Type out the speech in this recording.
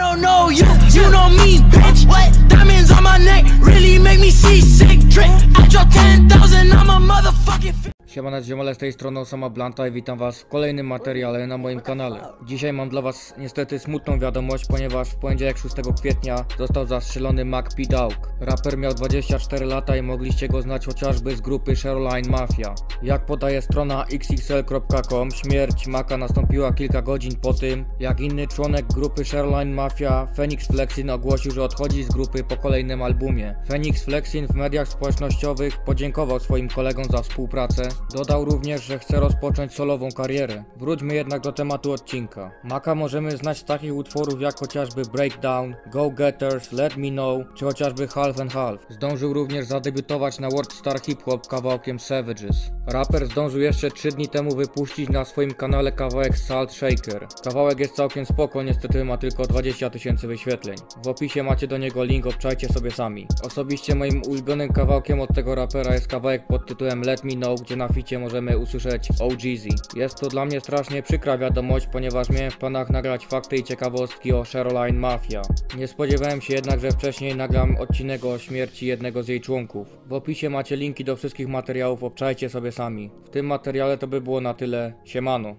don't know you, you know me, bitch. What? Diamonds on my neck really make me see sick. Trick, I drop 10,000, I'm a motherfucking Siemano, ziomale, z tej strony Osama Blanta i witam was w kolejnym materiale na moim kanale. Dzisiaj mam dla was niestety smutną wiadomość, ponieważ w poniedziałek 6 kwietnia został zastrzelony Mac P. Dawg. Raper miał 24 lata i mogliście go znać chociażby z grupy Shoreline Mafia. Jak podaje strona xxl.com, śmierć Maca nastąpiła kilka godzin po tym, jak inny członek grupy Shoreline Mafia, Phoenix Flexin, ogłosił, że odchodzi z grupy po kolejnym albumie. Phoenix Flexin w mediach społecznościowych podziękował swoim kolegom za współpracę. Dodał również, że chce rozpocząć solową karierę. Wróćmy jednak do tematu odcinka. Maca możemy znać z takich utworów jak chociażby Breakdown, Go Getters, Let Me Know, czy chociażby Half and Half. Zdążył również zadebiutować na World Star Hip Hop kawałkiem Savages. Raper zdążył jeszcze 3 dni temu wypuścić na swoim kanale kawałek Salt Shaker. Kawałek jest całkiem spoko, niestety ma tylko 20 000 wyświetleń. W opisie macie do niego link, obczajcie sobie sami. Osobiście moim ulubionym kawałkiem od tego rapera jest kawałek pod tytułem Let Me Know, gdzie na ficie możemy usłyszeć OGZ. Jest to dla mnie strasznie przykra wiadomość, ponieważ miałem w planach nagrać fakty i ciekawostki o Shoreline Mafia. Nie spodziewałem się jednak, że wcześniej nagram odcinek o śmierci jednego z jej członków. W opisie macie linki do wszystkich materiałów, obczajcie sobie sami. W tym materiale to by było na tyle. Siemano.